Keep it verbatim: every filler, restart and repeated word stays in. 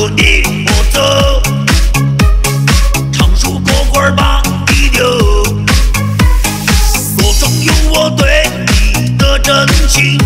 有你我走，长树过会儿把地留，歌中有我对你的真情。